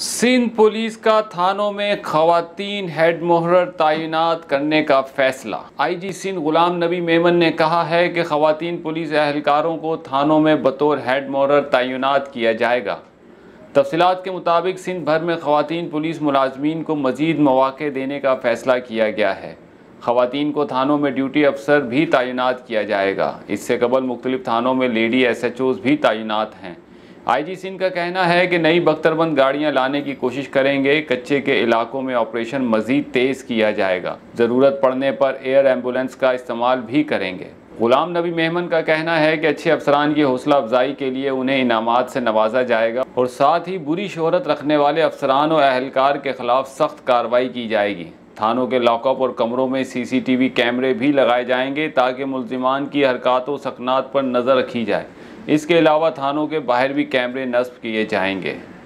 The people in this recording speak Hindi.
सिंध पुलिस का थानों में खवातीन हेड मोहर्र तैनात करने का फैसला। आईजी सिंध गुलाम नबी मेमन ने कहा है कि खवातीन पुलिस एहलकारों को थानों में बतौर हेड मोहर्र तैनात किया जाएगा। तफसीलात के मुताबिक सिंध भर में खवातीन पुलिस मुलाजमीन को मज़ीद मौक़े देने का फ़ैसला किया गया है। खवातीन को थानों में ड्यूटी अफसर भी तैनात किया जाएगा। इससे कबल मुख्तलिफ थानों में लेडी SHOs भी तैनात हैं। आईजी सिंध का कहना है कि नई बख्तरबंद गाड़ियां लाने की कोशिश करेंगे। कच्चे के इलाकों में ऑपरेशन मज़ीद तेज़ किया जाएगा। ज़रूरत पड़ने पर एयर एम्बुलेंस का इस्तेमाल भी करेंगे। गुलाम नबी मेमन का कहना है कि अच्छे अफसरान की हौसला अफजाई के लिए उन्हें इनामात से नवाजा जाएगा और साथ ही बुरी शोहरत रखने वाले अफसरान और अहलकार के खिलाफ सख्त कार्रवाई की जाएगी। थानों के लॉकअप और कमरों में CCTV कैमरे भी लगाए जाएंगे ताकि मुल्ज़िमान की हरकत व सकनात पर नज़र रखी जाए। इसके अलावा थानों के बाहर भी कैमरे नस्ब किए जाएंगे।